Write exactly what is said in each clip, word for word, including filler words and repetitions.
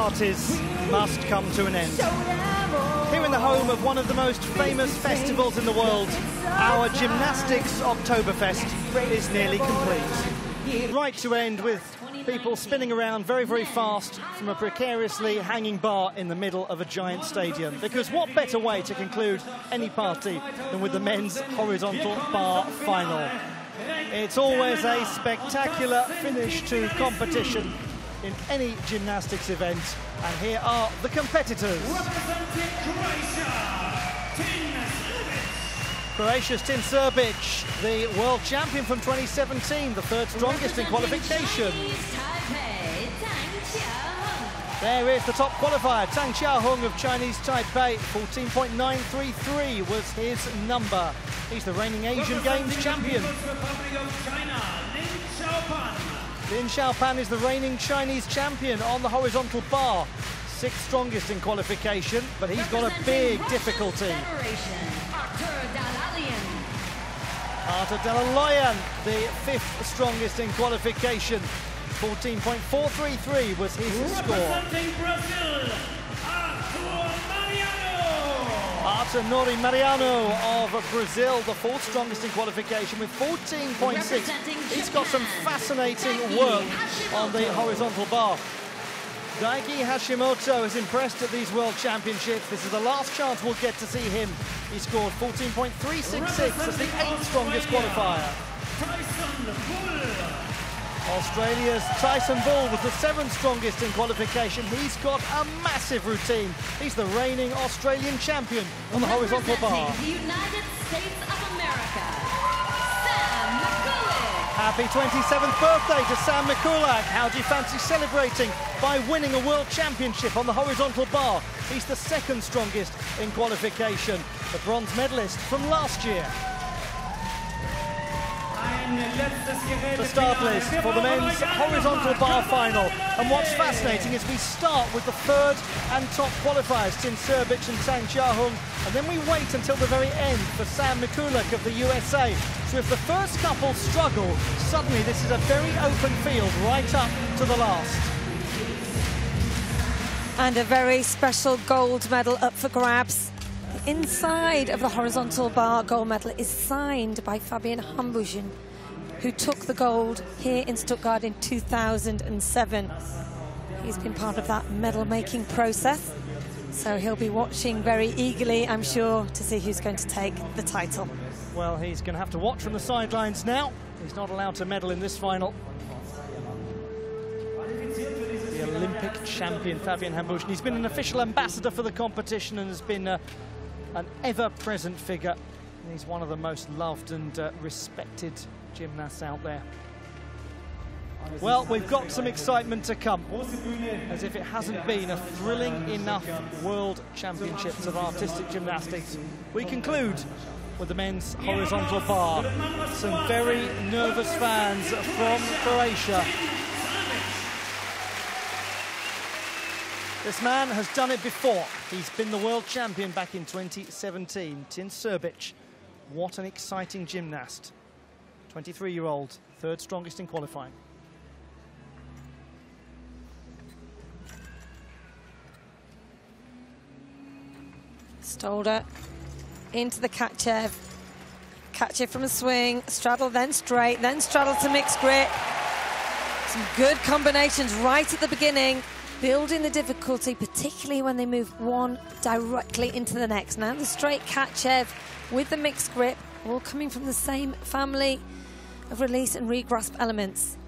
parties must come to an end. Here in the home of one of the most famous festivals in the world, our Gymnastics Oktoberfest is nearly complete. Right to end with people spinning around very, very fast from a precariously hanging bar in the middle of a giant stadium. Because what better way to conclude any party than with the men's horizontal bar final? It's always a spectacular finish to competition in any gymnastics event. And here are the competitors. Croatia's Tin Srbic, the world champion from twenty seventeen, the third strongest in qualification. There is the top qualifier, Tang Xiaohong of Chinese Taipei. fourteen point nine three three was his number. He's the reigning Asian Games champion. Lin Xiaopan is the reigning Chinese champion on the horizontal bar. Sixth strongest in qualification, but he's got a big difficulty. Arthur Dalaloyan, the fifth strongest in qualification. fourteen point four three three was his score. Arthur Nori Mariano of Brazil, the fourth strongest in qualification with fourteen point six. He's got some fascinating work on the horizontal bar. Daiki Hashimoto is impressed at these World Championships. This is the last chance we'll get to see him. He scored fourteen point three six six as the eighth strongest qualifier. Australia's Tyson Bull was the seventh strongest in qualification. He's got a massive routine. He's the reigning Australian champion on the horizontal bar. The United States of America, Sam Mikulak. Happy twenty-seventh birthday to Sam Mikulak. How do you fancy celebrating by winning a world championship on the horizontal bar? He's the second strongest in qualification, the bronze medalist from last year. The start list for the men's horizontal bar final. And what's fascinating is we start with the third and top qualifiers, Tin Srbic and Tang Xiaohong, and then we wait until the very end for Sam Mikulak of the U S A. So if the first couple struggle, suddenly this is a very open field right up to the last. And a very special gold medal up for grabs. The inside of the horizontal bar gold medal is signed by Fabian Hambouchen, who took the gold here in Stuttgart in two thousand seven. He's been part of that medal-making process, so he'll be watching very eagerly, I'm sure, to see who's going to take the title. Well, he's going to have to watch from the sidelines now. He's not allowed to medal in this final. The Olympic champion, Fabian Hambouchen. He's been an official ambassador for the competition and has been uh, an ever-present figure. And he's one of the most loved and uh, respected gymnasts out there. Well, we've got some excitement to come, as if it hasn't been a thrilling enough World Championships of Artistic Gymnastics. We conclude with the men's horizontal bar. Some very nervous fans from Croatia. This man has done it before. He's been the world champion back in twenty seventeen. Tin Srbic, what an exciting gymnast. twenty-three-year-old, third strongest in qualifying. Stolder into the Kachev. Kachev from a swing, straddle, then straight, then straddle to mixed grip. Some good combinations right at the beginning, building the difficulty, particularly when they move one directly into the next. Now the straight Kachev with the mixed grip, all coming from the same family of release and regrasp elements.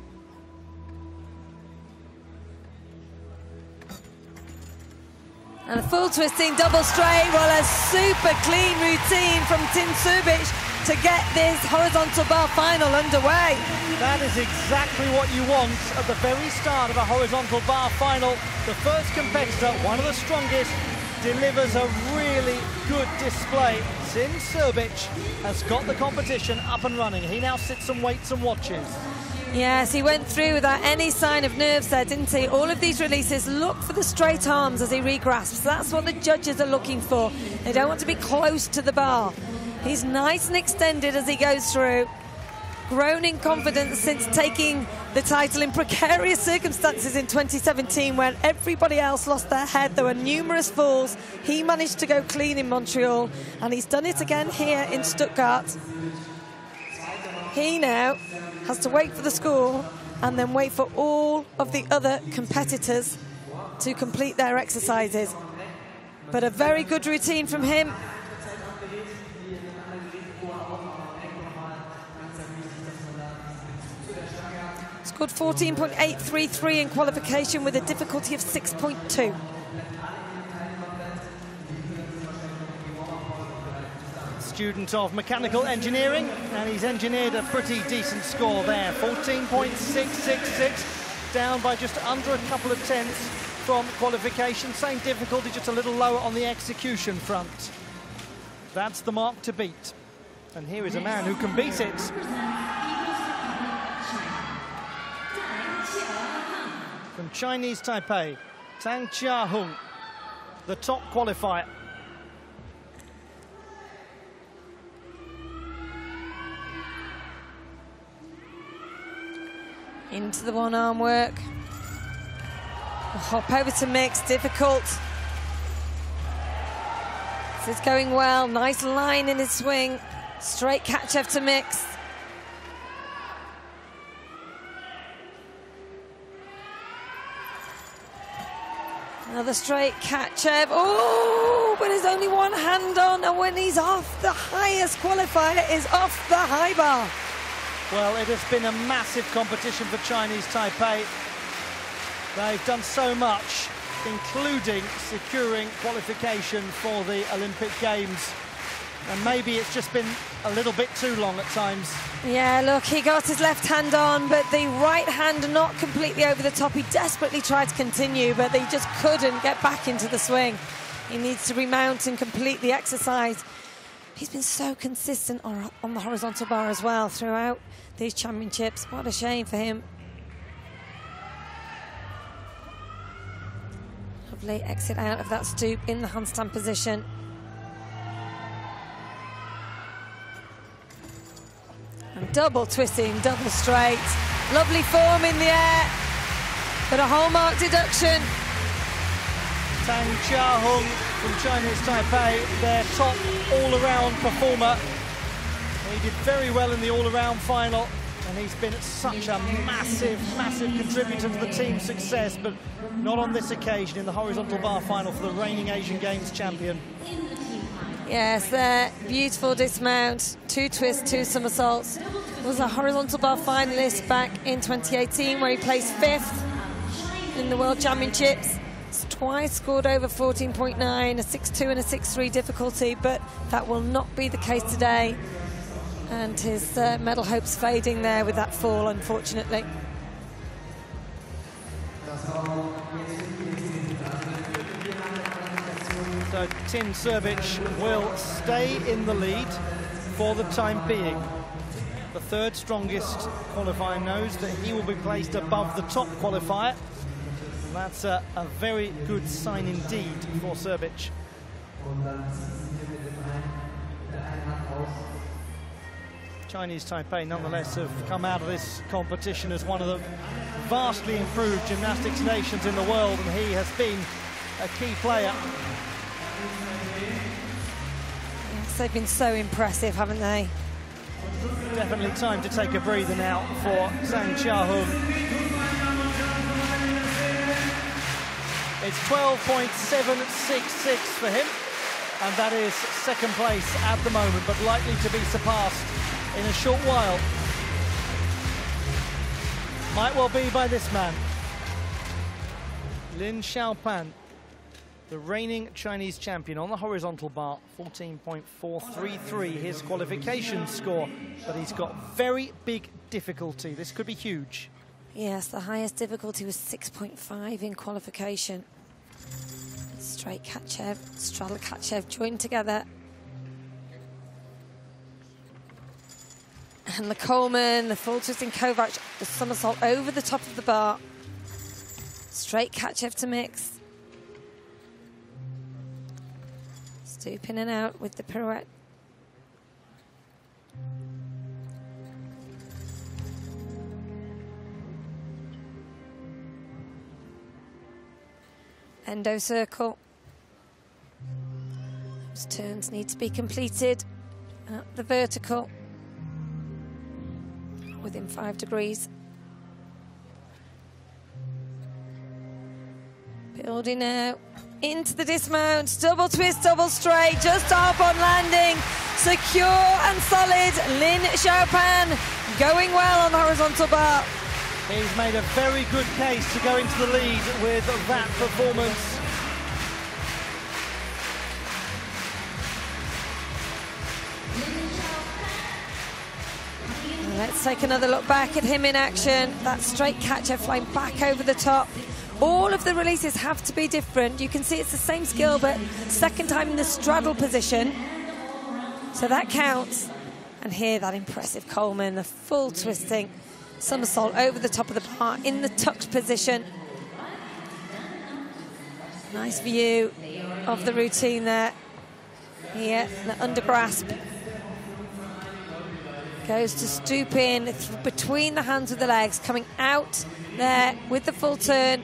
And a full twisting double straight. Well, a super clean routine from Tin Srbic to get this horizontal bar final underway. That is exactly what you want at the very start of a horizontal bar final. The first competitor, one of the strongest, delivers a really good display. Tin Srbic has got the competition up and running. He now sits and waits and watches. Yes, he went through without any sign of nerves there, didn't he? All of these releases, look for the straight arms as he regrasps. That's what the judges are looking for. They don't want to be close to the bar. He's nice and extended as he goes through. Grown in confidence since taking the title in precarious circumstances in twenty seventeen when everybody else lost their head. There were numerous falls. He managed to go clean in Montreal, and he's done it again here in Stuttgart. He now has to wait for the score and then wait for all of the other competitors to complete their exercises. But a very good routine from him. Scored fourteen point eight three three in qualification with a difficulty of six point two. Student of mechanical engineering, and he's engineered a pretty decent score there. fourteen point six six six, down by just under a couple of tenths from qualification. Same difficulty, just a little lower on the execution front. That's the mark to beat. And here is a man who can beat it. From Chinese Taipei, Tang Chia-hung, the top qualifier. Into the one-arm work. Hop over to mix, difficult. This is going well, nice line in his swing. Straight Kachev to mix. Another straight Kachev. Oh, but there's only one hand on, and when he's off, the highest qualifier is off the high bar. Well, it has been a massive competition for Chinese Taipei. They've done so much, including securing qualification for the Olympic Games. And maybe it's just been a little bit too long at times. Yeah, look, he got his left hand on, but the right hand not completely over the top. He desperately tried to continue, but he just couldn't get back into the swing. He needs to remount and complete the exercise. He's been so consistent on, on the horizontal bar as well throughout these championships. What a shame for him. Lovely exit out of that stoop in the handstand position. And double twisting, double straight. Lovely form in the air, but a hallmark deduction. Tang Chia-hung from Chinese Taipei, their top all-around performer. He did very well in the all-around final, and he's been such a massive, massive contributor to the team's success, but not on this occasion in the horizontal bar final for the reigning Asian Games champion. Yes, there, beautiful dismount, two twists, two somersaults. Was a horizontal bar finalist back in twenty eighteen, where he placed fifth in the World Championships. It's twice scored over fourteen point nine, a six two and a six three difficulty, but that will not be the case today. And his uh, medal hopes fading there with that fall, unfortunately. So Tim Srbic will stay in the lead for the time being. The third strongest qualifier knows that he will be placed above the top qualifier. That's a, a very good sign indeed for Srbic. Chinese Taipei nonetheless have come out of this competition as one of the vastly improved gymnastics nations in the world, and he has been a key player. Yes, they've been so impressive, haven't they? Definitely time to take a breather now for Tang Chia-hung. It's twelve point seven six six for him, and that is second place at the moment, but likely to be surpassed in a short while. Might well be by this man. Lin Xiaopan, the reigning Chinese champion on the horizontal bar, fourteen point four three three, his qualification score, but he's got very big difficulty. This could be huge. Yes, the highest difficulty was six point five in qualification. Straight Kachev, straddle Kachev joined together. And the Coleman, the full twisting Kovac, the somersault over the top of the bar. Straight Kachev to mix. Stoop in and out with the pirouette. endo circle. Those turns need to be completed at the vertical within five degrees. Building now into the dismount, double twist, double straight, just off on landing, secure and solid. Lin Xiaopan going well on the horizontal bar. He's made a very good case to go into the lead with that performance. Let's take another look back at him in action. That straight catcher flying back over the top. All of the releases have to be different. You can see it's the same skill, but second time in the straddle position. So that counts. And here, that impressive Coleman, the full twisting somersault over the top of the bar in the tucked position. Nice view of the routine there. Here, the under grasp. Goes to stoop in between the hands of the legs, coming out there with the full turn.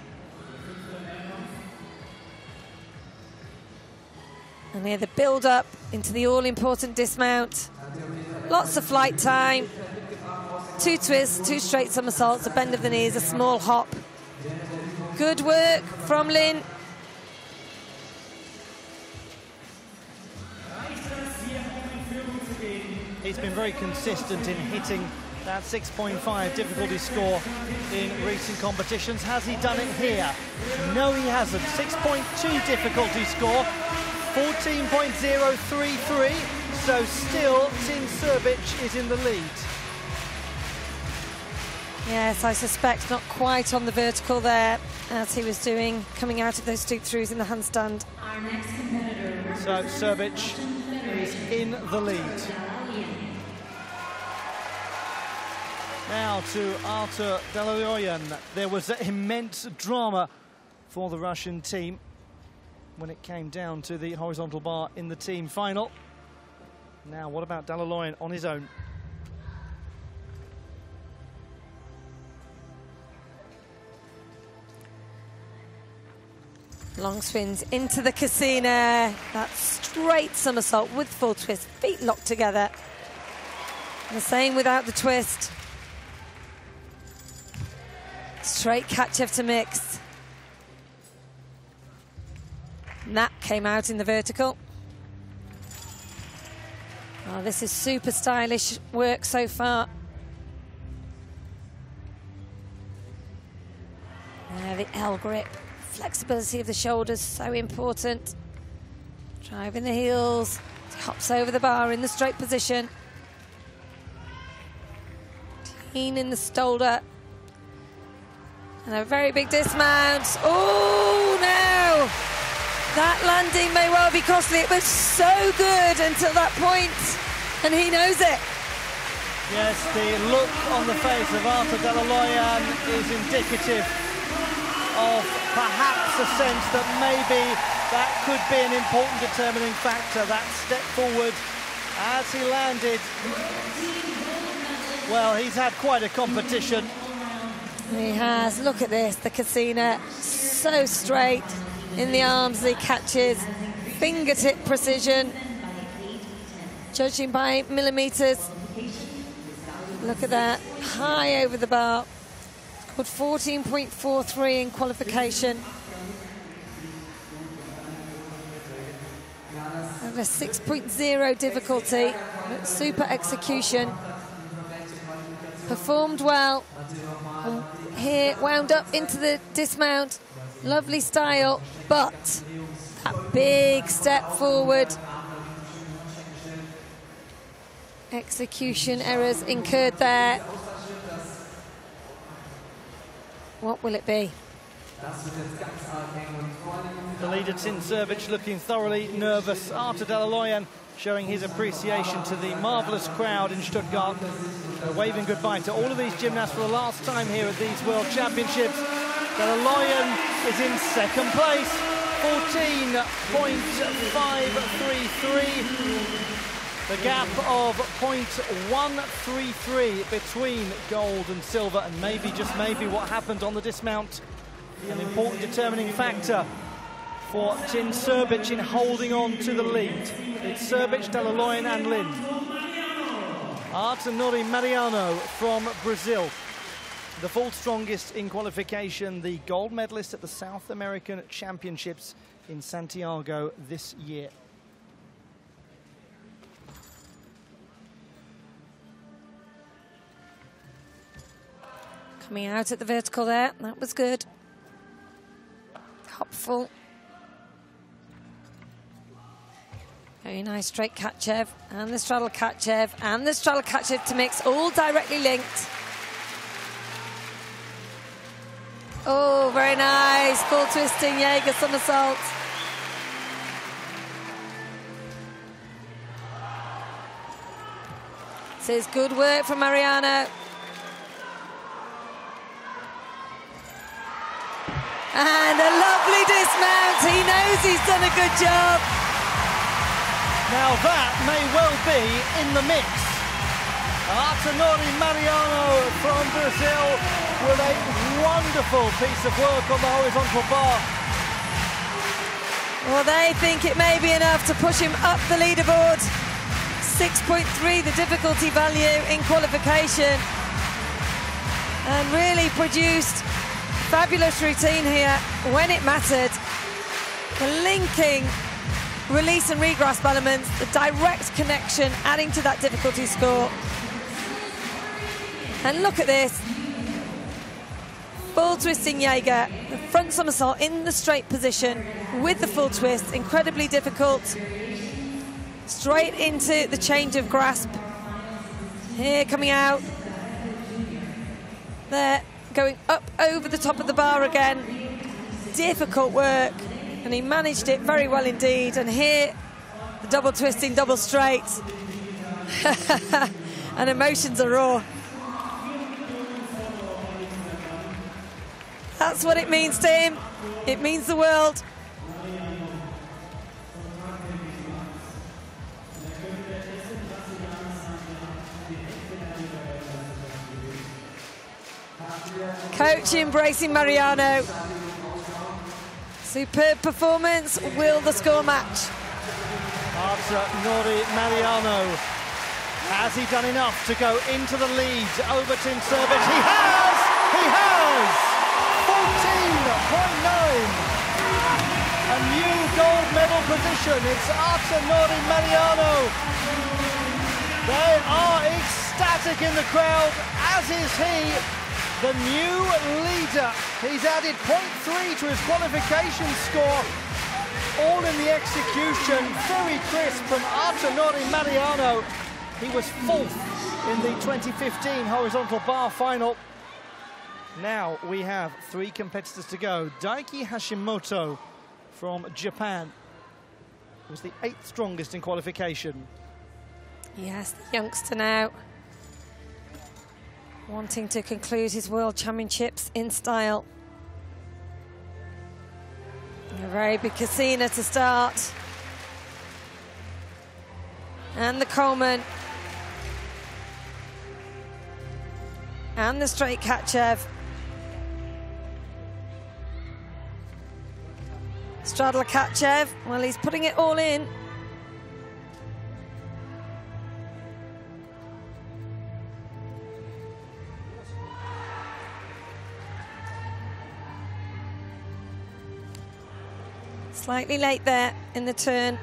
And here the build up into the all-important dismount. Lots of flight time. Two twists, two straight somersaults, a bend of the knees, a small hop. Good work from Lin. He's been very consistent in hitting that six point five difficulty score in recent competitions. Has he done it here? No, he hasn't. six point two difficulty score, fourteen point oh three three. So still, Tin Srbic is in the lead. Yes, I suspect not quite on the vertical there, as he was doing, coming out of those stoop throughs in the handstand. Our next competitor. So Srbic is in the lead. Now to Artur Dalaloyan. There was immense drama for the Russian team when it came down to the horizontal bar in the team final. Now, what about Dalaloyan on his own? Long spins into the Casina. That straight somersault with full twist, feet locked together. And the same without the twist. Straight Kachev to mix. And that came out in the vertical. Oh, this is super stylish work so far. Yeah, the L grip. Flexibility of the shoulders, so important. Driving the heels. Hops over the bar in the straight position. Clean in the shoulder. And a very big dismount. Oh, no! That landing may well be costly. It was so good until that point, and he knows it. Yes, the look on the face of Artur Dalaloyan is indicative of perhaps a sense that maybe that could be an important determining factor, that step forward as he landed. Well, he's had quite a competition. He has. Look at this, the Casina, so straight in the arms, the catches, fingertip precision, judging by millimeters. Look at that, high over the bar. Scored fourteen point four three in qualification. And a six point oh difficulty, but super execution. Performed well. And here, wound up into the dismount. Lovely style, but that big step forward. Execution errors incurred there. What will it be? The leader, Tin Srbic, looking thoroughly nervous. Artur Dalaloyan showing his appreciation to the marvellous crowd in Stuttgart. Uh, waving goodbye to all of these gymnasts for the last time here at these World Championships. Dalaloyan is in second place, fourteen point five three three. The gap of zero point one three three between gold and silver, and maybe, just maybe, what happened on the dismount An important determining factor for Tin Srbic in holding on to the lead. It's Srbic, Della Loyen and Lind. Artanori Mariano from Brazil, the fourth strongest in qualification, the gold medalist at the South American Championships in Santiago this year. Coming out at the vertical there, that was good. Hopful. Very nice straight Kachev, and the straddle Kachev, and the straddle Kachev to mix, all directly linked. Oh, very nice, full twisting Jaeger somersault. This is good work from Mariano. And a lovely dismount, he knows he's done a good job. Now that may well be in the mix. Artanori Mariano from Brazil with a wonderful piece of work on the horizontal bar. Well, they think it may be enough to push him up the leaderboard. six point three, the difficulty value in qualification. And really produced fabulous routine here when it mattered. The linking release and regrasp elements, the direct connection adding to that difficulty score. And look at this. Full twisting Jaeger, the front somersault in the straight position with the full twist, incredibly difficult. Straight into the change of grasp. Here coming out. There, going up over the top of the bar again. Difficult work, and he managed it very well indeed. And here, the double twisting, double straight. And emotions are raw. That's what it means to him. It means the world. Coach embracing Mariano. Superb performance. Will the score match? Artanori Mariano. Has he done enough to go into the lead over Tin Srbic? He has! He has! fourteen point nine. A new gold medal position. It's Artanori Mariano. They are ecstatic in the crowd, as is he. The new leader. He's added point three to his qualification score. All in the execution. Very crisp from Artanori Mariano. He was fourth in the twenty fifteen horizontal bar final. Now we have three competitors to go. Daiki Hashimoto from Japan was the eighth strongest in qualification. Yes, the youngster now wanting to conclude his World Championships in style. A very big Cassina to start. And the Coleman. And the straight Kachev. Straddle Kachev, well, he's putting it all in. Slightly late there in the turn.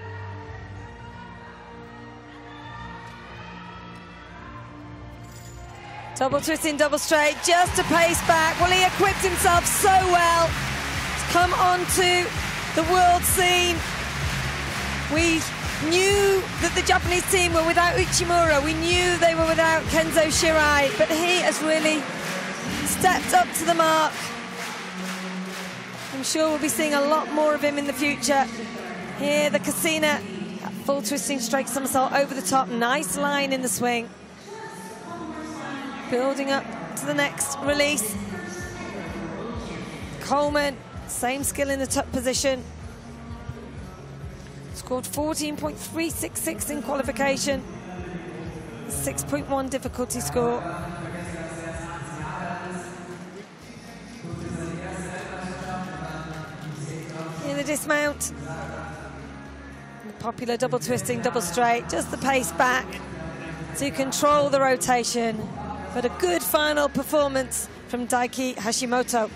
Double twisting, double straight, just a pace back. Well, he equipped himself so well to come onto the world scene. We knew that the Japanese team were without Uchimura. We knew they were without Kenzo Shirai, but he has really stepped up to the mark. I'm sure we'll be seeing a lot more of him in the future. Here, the Cassina, that full twisting straight somersault over the top. Nice line in the swing. Building up to the next release. Coleman, same skill in the top position. Scored fourteen point three six six in qualification. six point one difficulty score. dismount. The popular double twisting, double straight, just the pace back to control the rotation. But a good final performance from Daiki Hashimoto.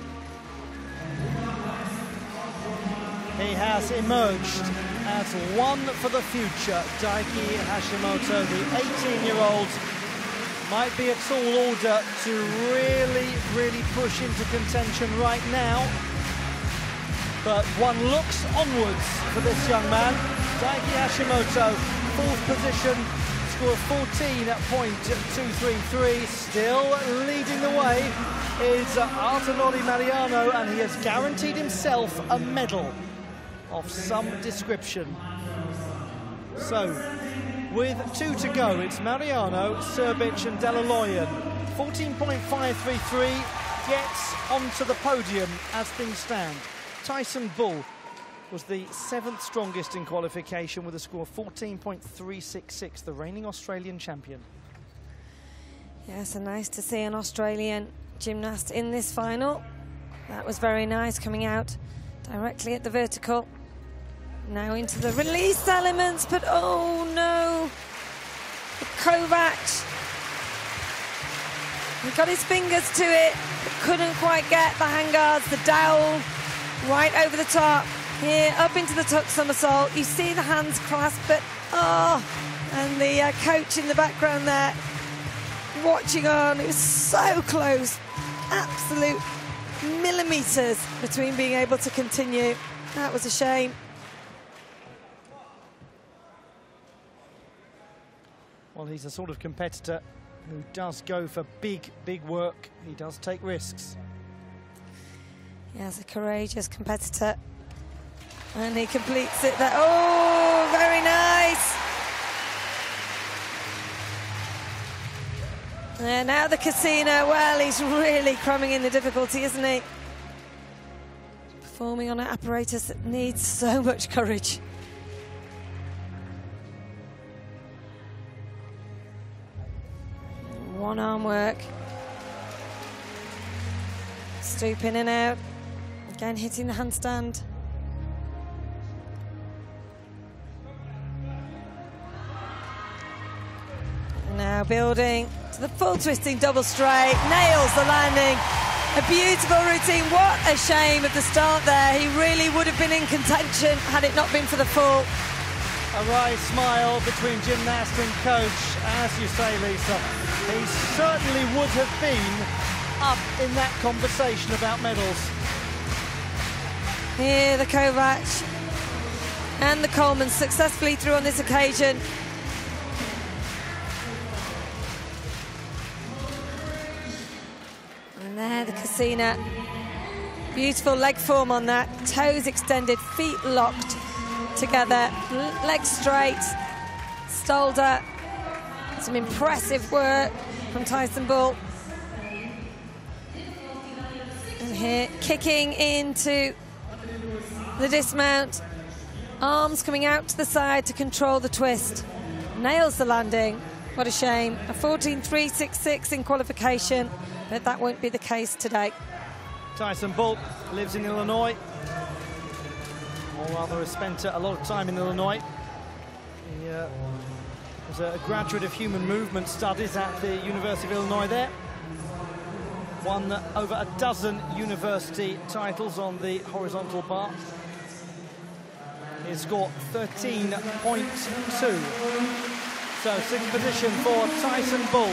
He has emerged as one for the future. Daiki Hashimoto, the eighteen-year-old, might be a tall order to really, really push into contention right now. But one looks onwards for this young man. Daiki Hashimoto, fourth position, score of fourteen point two three three. Still leading the way is Artanori Mariano, and he has guaranteed himself a medal of some description. So, with two to go, it's Mariano, Srbic and Delaloyan. fourteen point five three three gets onto the podium as things stand. Tyson Bull was the seventh strongest in qualification with a score of fourteen point three six six, the reigning Australian champion. Yes, and nice to see an Australian gymnast in this final. That was very nice, coming out directly at the vertical. Now into the release elements, but oh no, the Kovac. He got his fingers to it, but couldn't quite get the hang guards, the dowel right over the top. Here, up into the tuck somersault. You see the hands clasped, but oh, and the uh, coach in the background there, watching on. It was so close, absolute millimetres between being able to continue. That was a shame. Well, he's a sort of competitor who does go for big, big work. He does take risks. Yes, a courageous competitor. And he completes it there. Oh, very nice. And now the Cassina. Well, he's really cramming in the difficulty, isn't he? Performing on an apparatus that needs so much courage. One arm work. Stoop in and out. Again, hitting the handstand. Now building to the full twisting double straight. Nails the landing. A beautiful routine. What a shame at the start there. He really would have been in contention had it not been for the fall. A wry smile between gymnast and coach, as you say, Lisa. He certainly would have been up in that conversation about medals. Here the Kovac and the Coleman successfully through on this occasion. And there the Cassina. Beautiful leg form on that. Toes extended, feet locked together, legs straight. Stolder. Some impressive work from Tyson Bull. And here, kicking into the dismount. Arms coming out to the side to control the twist. Nails the landing. What a shame. A fourteen three six six in qualification, but that won't be the case today. Tyson Bull lives in Illinois, or rather has spent a lot of time in Illinois. He uh, was a graduate of human movement studies at the University of Illinois there. Won over a dozen university titles on the horizontal bar. He scored thirteen point two. So sixth position for Tyson Bull.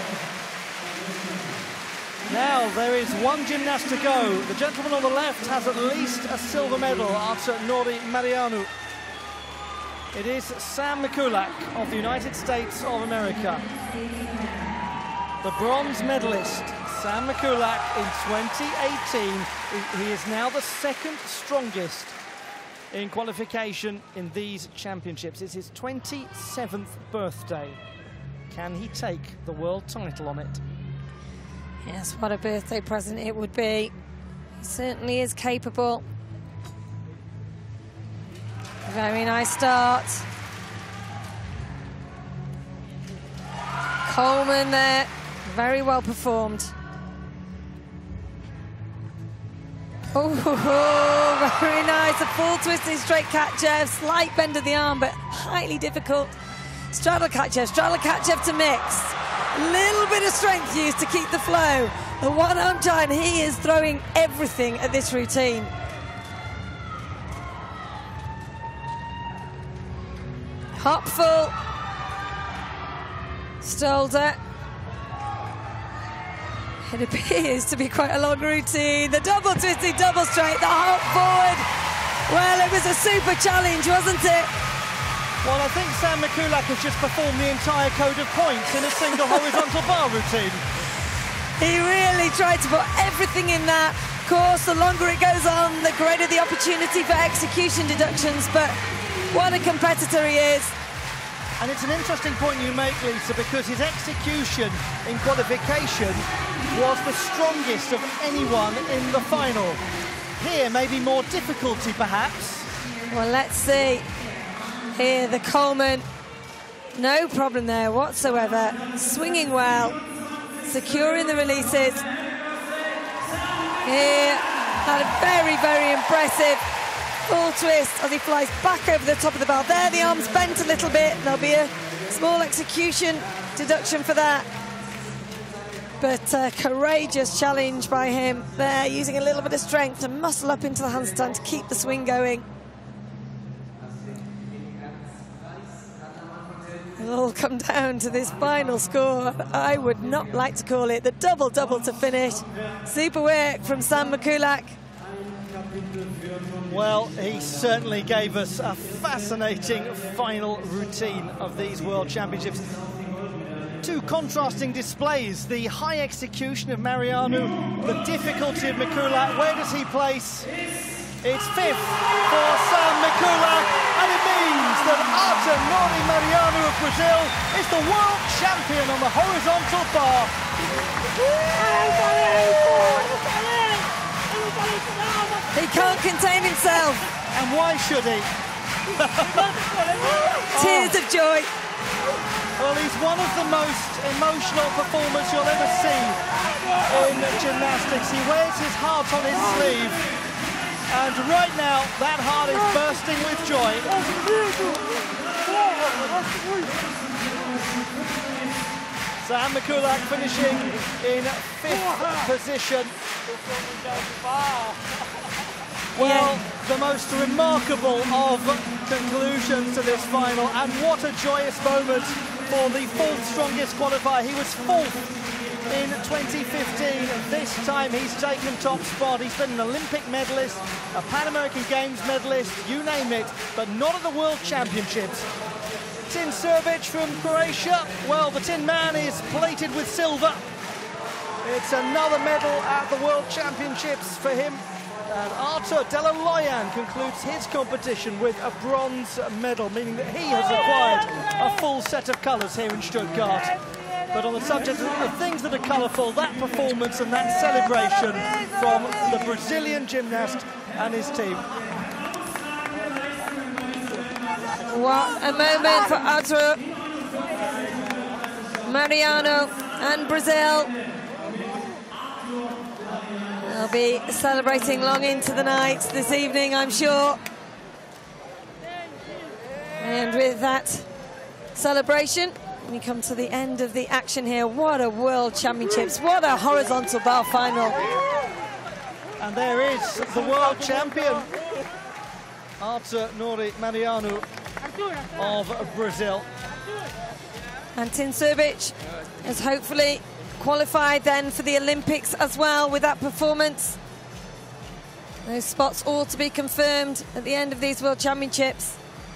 Now there is one gymnast to go. The gentleman on the left has at least a silver medal after Nori Mariano. It is Sam Mikulak of the United States of America. The bronze medalist, Sam Mikulak, in twenty eighteen. He is now the second strongest in qualification in these championships. It's his twenty-seventh birthday. Can he take the world title on it? Yes, what a birthday present it would be. He certainly is capable. Very nice start. Coleman there, very well performed. Oh, very nice. A full twisting straight Katchev, slight bend of the arm, but highly difficult. Straddle Katchev, straddle Katchev to mix. Little bit of strength used to keep the flow. The one-arm giant, he is throwing everything at this routine. Hopful. Stolder. It appears to be quite a long routine. The double twisting, double straight, the hop forward. Well, it was a super challenge, wasn't it? Well, I think Sam Mikulak has just performed the entire code of points in a single horizontal bar routine. He really tried to put everything in that. Of course, the longer it goes on, the greater the opportunity for execution deductions, but what a competitor he is. And it's an interesting point you make, Lisa, because his execution in qualification was the strongest of anyone in the final. Here, maybe more difficulty, perhaps. Well, let's see. Here, the Coleman, no problem there whatsoever. Swinging well, securing the releases. Here, had a very, very impressive full twist as he flies back over the top of the bar. There, the arm's bent a little bit. There'll be a small execution deduction for that. But a courageous challenge by him there, using a little bit of strength to muscle up into the handstand to keep the swing going. It'll all come down to this final score. I would not like to call it the double-double to finish. Super work from Sam Mikulak. Well, he certainly gave us a fascinating final routine of these World Championships. Two contrasting displays, the high execution of Mariano, the difficulty of Mikulak. Where does he place? It's fifth for Sam Mikulak, and it means that Artur Nori Mariano of Brazil is the world champion on the horizontal bar. He can't contain himself. And why should he? Tears of joy. Well, he's one of the most emotional performers you'll ever see in gymnastics. He wears his heart on his sleeve, and right now that heart is bursting with joy. Sam Mikulak finishing in fifth position. Well, yeah. The most remarkable of conclusions to this final, and what a joyous moment for the fourth strongest qualifier. He was fourth in twenty fifteen. This time he's taken top spot. He's been an Olympic medalist, a Pan American Games medalist, you name it, but not at the World Championships. Tin Srbic from Croatia, well, the Tin Man is plated with silver. It's another medal at the World Championships for him. And Artur Delaloyan concludes his competition with a bronze medal, meaning that he has acquired a full set of colours here in Stuttgart. But on the subject of things that are colourful, that performance and that celebration from the Brazilian gymnast and his team. What a moment for Artur, Mariano and Brazil. They'll be celebrating long into the night this evening, I'm sure. And with that celebration, we come to the end of the action here. What a World Championships, what a horizontal bar final. And there is the world champion, Artur Nori Mariano of Brazil. And Tin Srbic has hopefully qualified then for the Olympics as well with that performance. Those spots all to be confirmed at the end of these World Championships.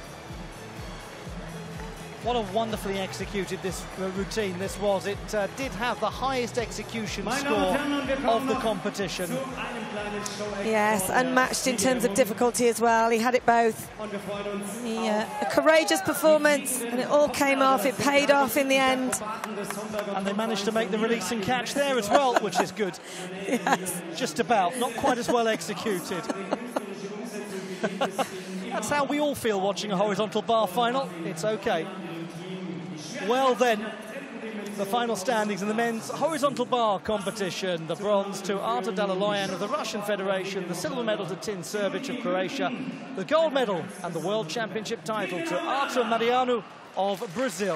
What a wonderfully executed this uh, routine this was. It uh, did have the highest execution score of the competition. Yes, and matched in terms of difficulty as well. He had it both. He, uh, a courageous performance, and it all came off. It paid off in the end. And they managed to make the release and catch there as well, which is good. Yes. Just about, not quite as well executed. That's how we all feel watching a horizontal bar final. It's okay. Well then, the final standings in the men's horizontal bar competition. The bronze to Artur Dalaloyan of the Russian Federation, the silver medal to Tin Srbic of Croatia, the gold medal and the World Championship title to Artur Mariano of Brazil.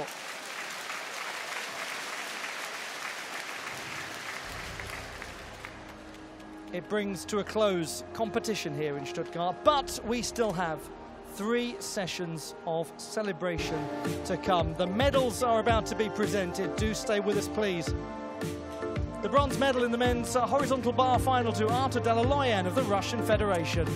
It brings to a close competition here in Stuttgart, but we still have three sessions of celebration to come. The medals are about to be presented. Do stay with us, please. The bronze medal in the men's uh, horizontal bar final to Artur Dalaloyan of the Russian Federation.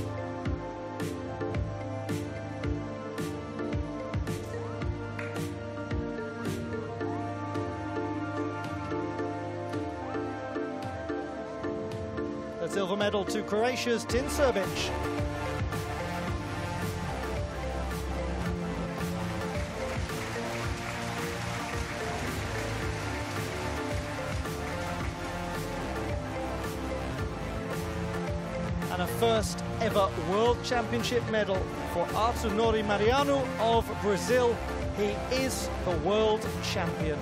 The silver medal to Croatia's Tin Srbic. And a first ever World Championship medal for Artur Nori Mariano of Brazil. He is the world champion.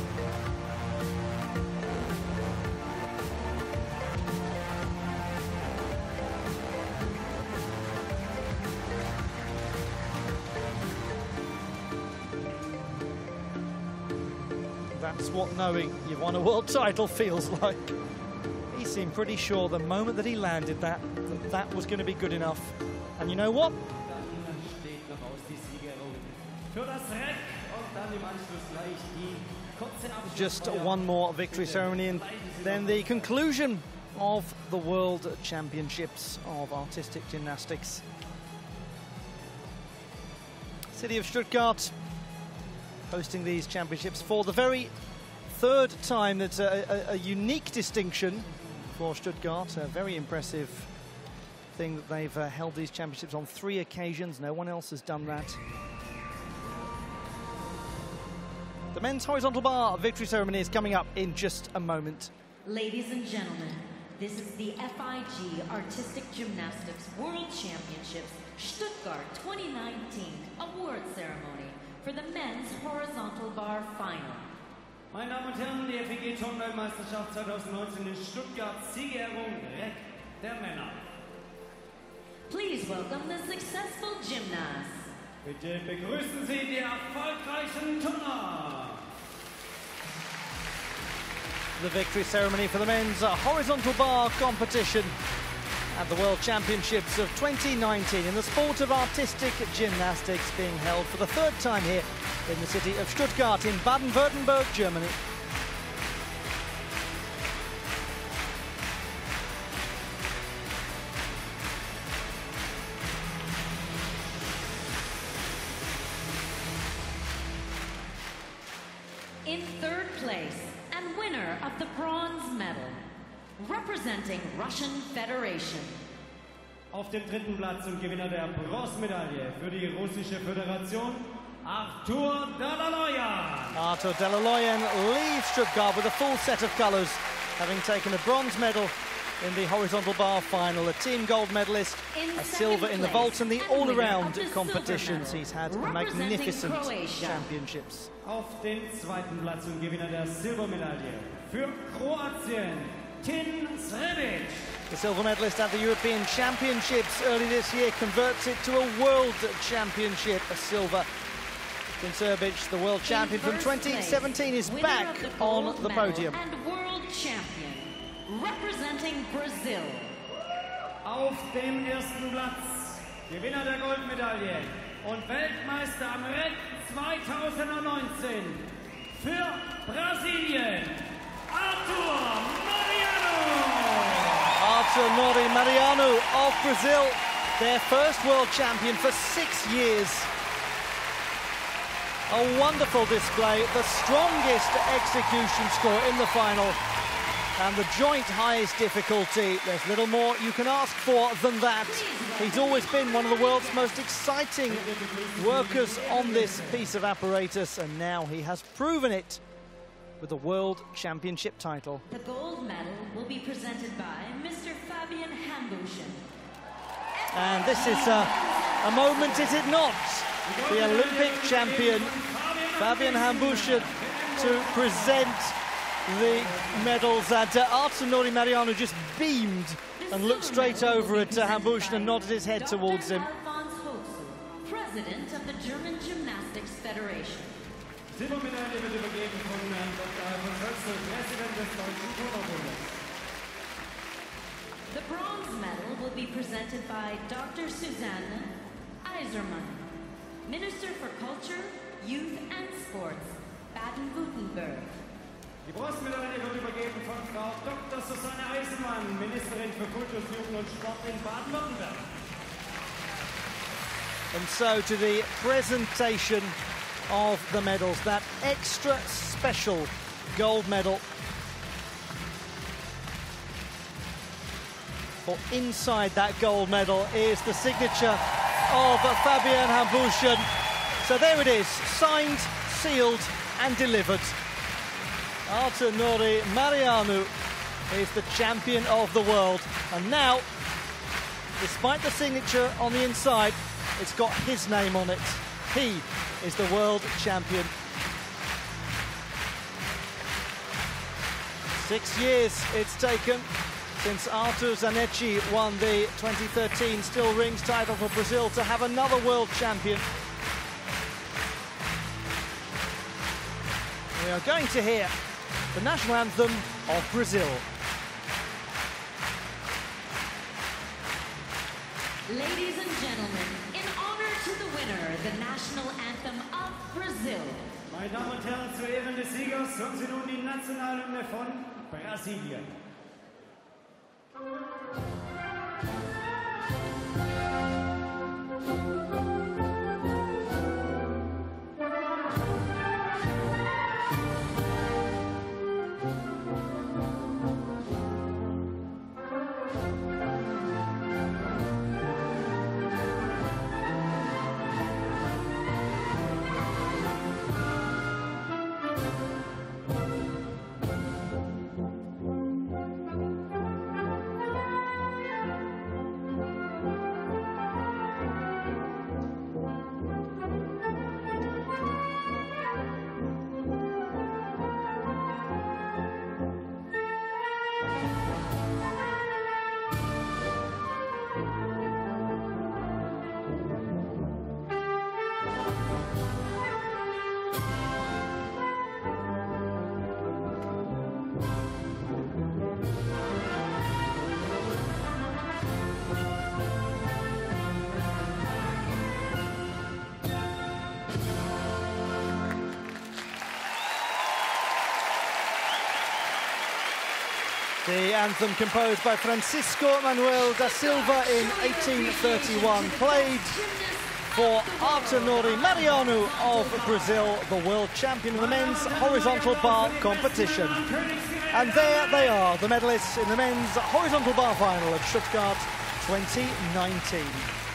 That's what knowing you've won a world title feels like. He seemed pretty sure the moment that he landed that, that that was going to be good enough. And you know what? Just one more victory ceremony and then the conclusion of the World Championships of Artistic Gymnastics. City of Stuttgart hosting these championships for the very third time. That's a, a, a unique distinction for Stuttgart. A very impressive thing that they've uh, held these championships on three occasions. No one else has done that. The men's horizontal bar victory ceremony is coming up in just a moment. Ladies and gentlemen, this is the F I G Artistic Gymnastics World Championships Stuttgart twenty nineteen award ceremony for the men's horizontal bar final. Meine Damen und Herren, die F I G Turmweltmeisterschaft zwanzig neunzehn in Stuttgart, Siegerehrung direkt der Männer. Please welcome the successful gymnasts. Bitte begrüßen Sie die erfolgreichen Turner. The victory ceremony for the men's uh, horizontal bar competition at the World Championships of twenty nineteen in the sport of artistic gymnastics, being held for the third time here in the city of Stuttgart in Baden-Württemberg, Germany. In third place and winner of the bronze medal, representing Russian Federation. Auf dem dritten Platz und Gewinner der Bronzemedaille für die russische Föderation, Artur Dalaloyan. Artur Dalaloyan leaves Stuttgart with a full set of colours, having taken a bronze medal in the horizontal bar final, a team gold medalist, a silver in the vault and the all-around competitions. He's had magnificent championships. Auf den zweiten Platz und Gewinner der Silbermedaille für Kroatien, Tin Srbic. The silver medalist at the European Championships early this year converts it to a World Championship, a silver. Tin Srbic, the world champion from twenty seventeen, is back on the podium. And world champion, representing Brazil. Auf dem ersten Platz, Gewinner der Goldmedaille und Weltmeister am Rennen zwanzig neunzehn für Brasilien, Artur Mariano. Artur Nori Mariano of Brazil, their first world champion for six years. A wonderful display, the strongest execution score in the final, and the joint highest difficulty. There's little more you can ask for than that. He's always been one of the world's most exciting workers on this piece of apparatus, and now he has proven it with a World Championship title. The gold medal will be presented by Mister Fabian Hambushin. And this is a, a moment, is it not? The Olympic champion, Fabian Hambushin, to present the medals. And uh, Artur Nuri Marianu just beamed and looked straight over at uh, Hambushin and nodded his head towards him. President of the German Gymnastics Federation. Silbermedaille wird übergeben von Herrn Doktor Alfons Höchsel, Präsident des Deutschen Turnerbundes. The bronze medal will be presented by Doctor Susanne Eisermann, Minister for Culture, Youth and Sports, Baden-Württemberg. Die Bronzemedaille wird übergeben von Frau Doktor Susanne Eisenmann, Ministerin für Kultur, Jugend und Sport in Baden-Württemberg. And so to the presentation of the medals, that extra special gold medal. For inside that gold medal is the signature of Fabian Hambushin. So there it is, signed, sealed and delivered. Artur Nuri Marianu is the champion of the world. And now, despite the signature on the inside, it's got his name on it. He is the world champion. Six years it's taken since Artur Zanetti won the twenty thirteen Still Rings title for Brazil to have another world champion. We are going to hear the national anthem of Brazil. Ladies and gentlemen, in honor to the winner, the national anthem of Brazil. Meine Damen und Herren, zu Ehren des Siegers hören Sie nun die Nationalhymne von Brasilien. The anthem composed by Francisco Manuel da Silva in eighteen thirty-one, played for Artur Nuri Marianu of Brazil, the world champion in the men's horizontal bar competition. And there they are, the medalists in the men's horizontal bar final of Stuttgart twenty nineteen.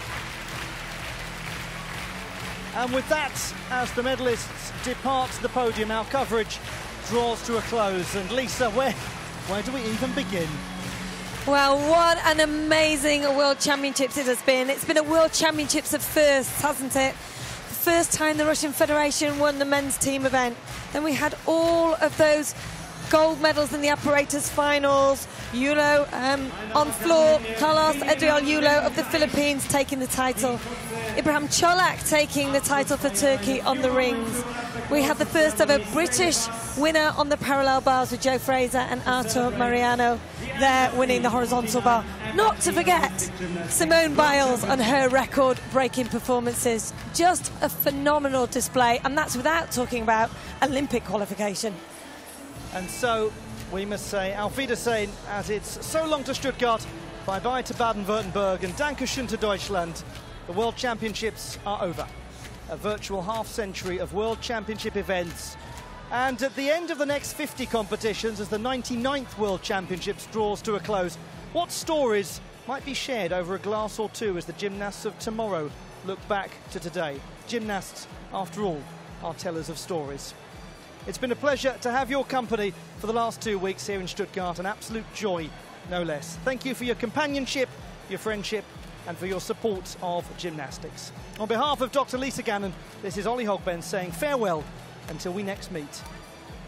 And with that, as the medalists depart the podium, our coverage draws to a close. And Lisa, where... Where do we even begin? Well, what an amazing World Championships it has been. It's been a World Championships of firsts, hasn't it? The first time the Russian Federation won the men's team event. Then we had all of those gold medals in the apparatus finals. Yulo um, on floor, Carlos Edriel Yulo of the Philippines taking the title. Ibrahim Cholak taking the title for Turkey on the rings. We had the first ever British winner on the parallel bars with Joe Fraser and Artur Marianu there winning the horizontal bar. Not to forget Simone Biles and her record-breaking performances. Just a phenomenal display, and that's without talking about Olympic qualification. And so we must say Auf Wiedersehen, as it's so long to Stuttgart, bye-bye to Baden-Württemberg, and Dankeschön to Deutschland. The World Championships are over. A virtual half-century of World Championship events. And at the end of the next fifty competitions, as the ninety-ninth World Championships draws to a close, what stories might be shared over a glass or two as the gymnasts of tomorrow look back to today? Gymnasts, after all, are tellers of stories. It's been a pleasure to have your company for the last two weeks here in Stuttgart, an absolute joy, no less. Thank you for your companionship, your friendship, and for your support of gymnastics. On behalf of Doctor Lisa Gannon, this is Ollie Hogben saying farewell until we next meet.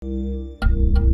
Bye.